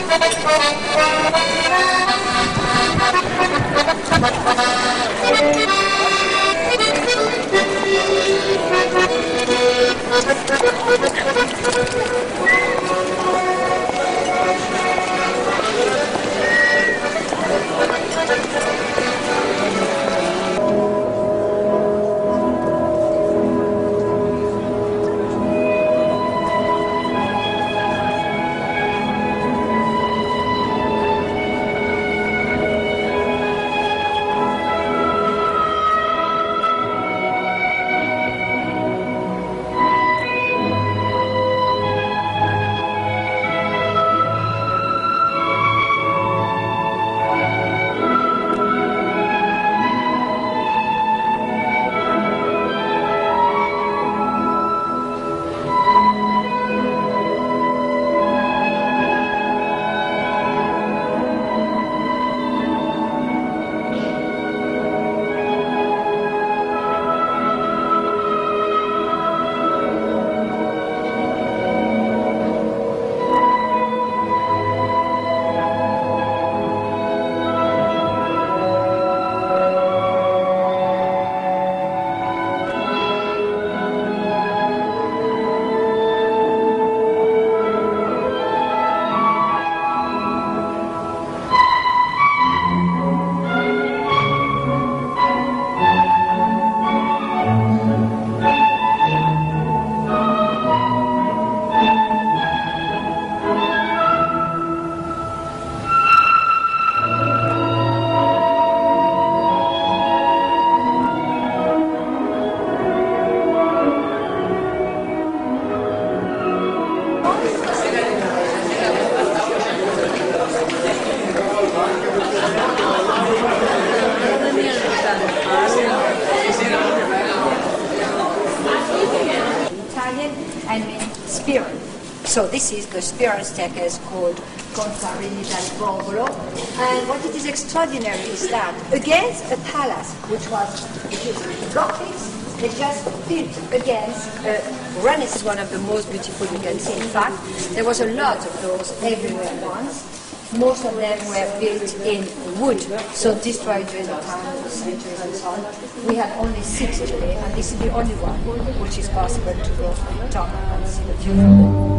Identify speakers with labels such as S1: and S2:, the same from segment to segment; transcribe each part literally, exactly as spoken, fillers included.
S1: So this is the spiral staircase called Contarini del Popolo, and what it is extraordinary is that against a palace which was Gothic, they just built against a Renaissance, one of the most beautiful you can see. In fact, there was a lot of those everywhere once. Most of them were built in wood, so destroyed during the time of the centuries and so on. We have only six today, and this is the only one which is possible to go on top and see the view.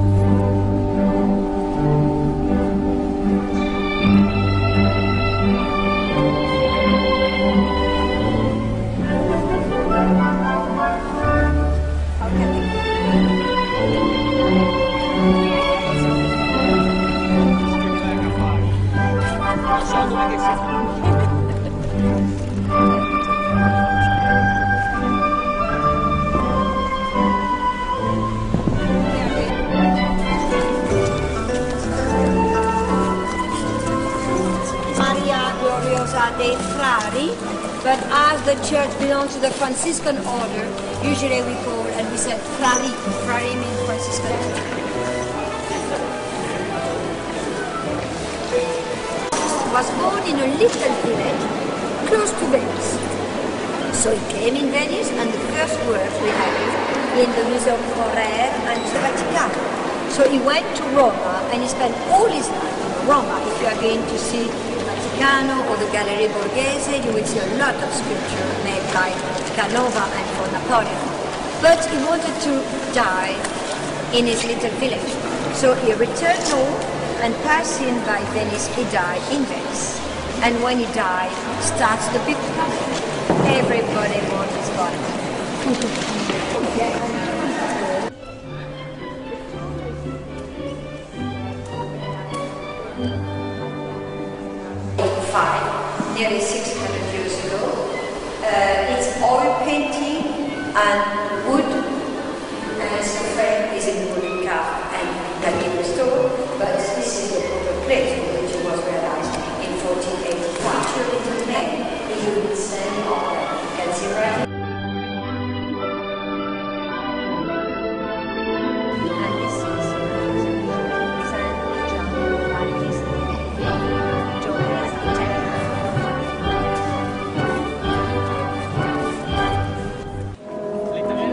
S1: Dei Frari, but as the church belongs to the Franciscan order, usually we call, and we said Frari. Frari means Franciscan order. Was born in a little village close to Venice. So he came in Venice, and the first work we have is in the Museum Correr and the Vaticano. So he went to Roma, and he spent all his life in Roma. If you are going to see or the Galleria Borghese, you will see a lot of sculpture made by Canova and for Napoleon. But he wanted to die in his little village. So he returned home, and passing by Venice, he died in Venice. And when he died, starts the big problem. Everybody wants his body. Nearly six hundred years ago. Uh, it's oil painting and wood, and the frame is in wooden carved and can be restored, but this is the proper place for which it was realized in fourteen eighty-five. Actually, the name is a bit standing on there. You can see right.
S2: L'italiano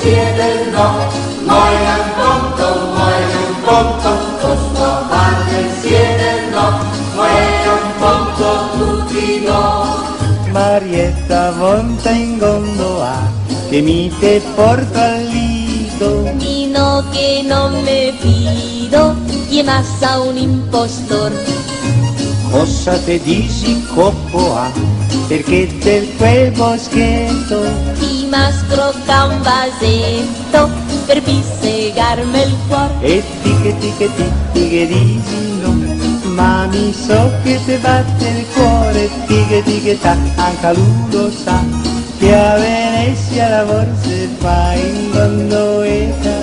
S2: siete no, muoiono pronto, muoiono pronto, questo parte siete no, muoiono pronto tutti no.
S3: Marietta volta in gondola, che mi te porto al lido.
S4: Dino che non me fido, gli massa un impostor.
S3: Cosa te dici coppo a, perché del quel boschetto
S4: Ti mascrocca un vasetto per pissegarmi il cuore.
S3: e ti che ti che ti ti che dici no, ma mi so che te batte il cuore, ti che ti che ta, anche lui lo sa, che a Venezia la forse fa in gondoletta.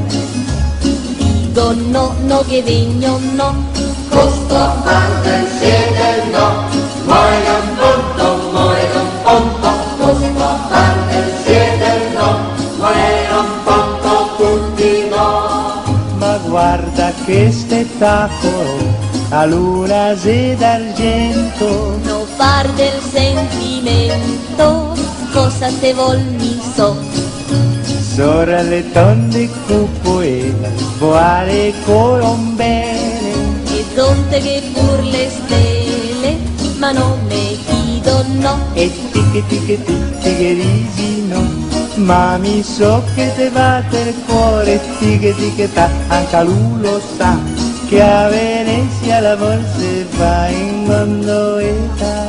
S4: Dico no, no che degno no,
S2: Questo parte siete no, muoiono pronto, muoiono pronto, questo parte siete no, muoiono pronto tutti no.
S3: Ma guarda che spettacolo, la luna se d'argento,
S4: non far del sentimento, cosa te vol mi so.
S3: sopra le tonde cupo e voare colombere.
S4: E donde che pur le stelle, ma non me fido no.
S3: E ti che ti che ti ti che dici no, ma mi so che te batte il cuore, ti che ti che ta, anche lui lo sa, che a Venezia la forse va in gondoletta.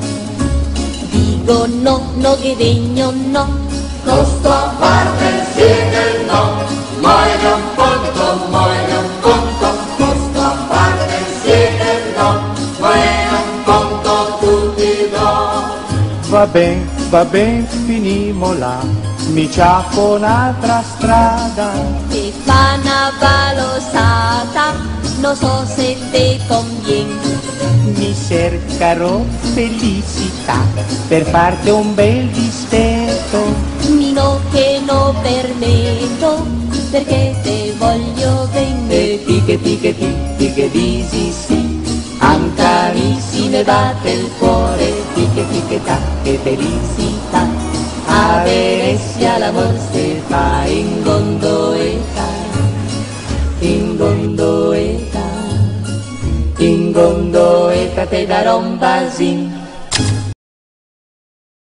S4: Dico no, no che degno no,
S2: Questo parte siete no, muoiono pronto, muoiono pronto, questo parte siete no, muoiono pronto tutti no.
S3: Va ben, va ben, finimo là, mi ciappo un'altra strada.
S4: che fa una valosata, non so se te conviene.
S3: Mi cercherò felicità per farti un bel dispetto.
S4: Mino che non permetto, perché te voglio bene.
S3: E ti che ti che ti ti che dici sì, anche mi si ne batte il cuore, ti che ti che ta, che felicità. A Venezia l'amor se fa in gondoletta, in gondoletta, in gondoletta te darò un basin.